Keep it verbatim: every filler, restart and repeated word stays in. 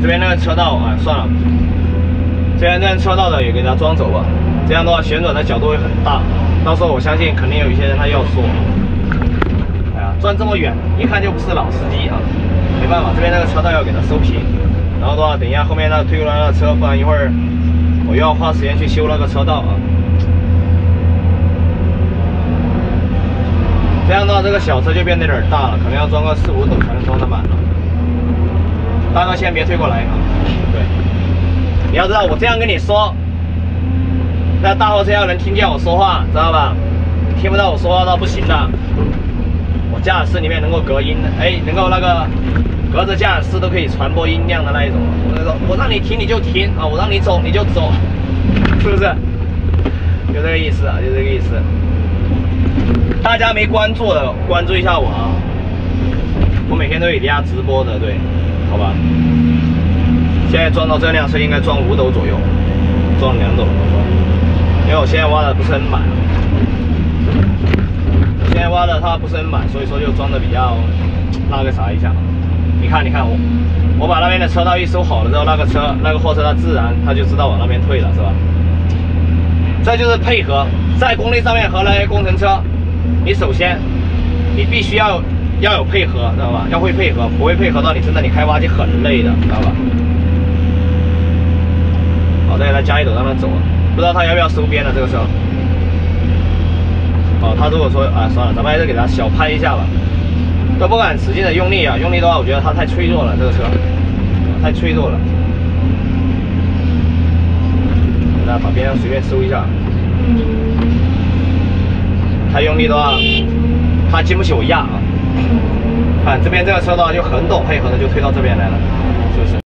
这边那个车道啊，算了，这边那车道的也给它装走吧。这样的话旋转的角度会很大，到时候我相信肯定有一些人他要说，哎呀，转这么远，一看就不是老司机啊。没办法，这边那个车道要给它收平。然后的话，等一下后面那推过来的车，不然一会儿我又要花时间去修那个车道啊。这样的话，这个小车就变得有点大了，可能要装个四五斗才能装得满了。大哥，先别推过来啊！对，你要知道，我这样跟你说，那大货车要能听见我说话，知道吧？听不到我说话那不行的。我驾驶室里面能够隔音的，哎，能够那个隔着驾驶室都可以传播音量的那一种。我跟你说，我让你停你就停啊，我让你走你就走，是不是？就这个意思啊，就这个意思。大家没关注的，关注一下我啊！我每天都有底下直播的，对。好吧，现在装到这辆车应该装五斗左右，装两斗，因为我现在挖的不是很满，现在挖的它不是很满，所以说就装的比较那个啥一下。你看，你看我，我把那边的车道一收好了之后，那个车那个货车它自然它就知道往那边退了，是吧？这就是配合，在工地上面和那些工程车，你首先你必须要。要有配合，知道吧？要会配合，不会配合到你真的你开挖机很累的，知道吧？好，再给他加一斗让他走，不知道他要不要收边了这个车。好，他如果说啊算了，咱们还是给他小拍一下吧，都不敢使劲的用力啊，用力的话我觉得他太脆弱了，这个车太脆弱了。给他把边上随便收一下，太用力的话，他经不起我压啊。看这边这个车道就很陡配合的就推到这边来了，是不是？